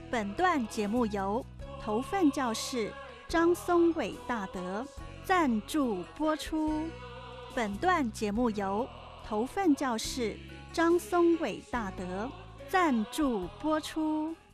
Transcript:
本段节目由头份教室张松伟大德赞助播出。本段节目由头份教室张松伟大德赞助播出。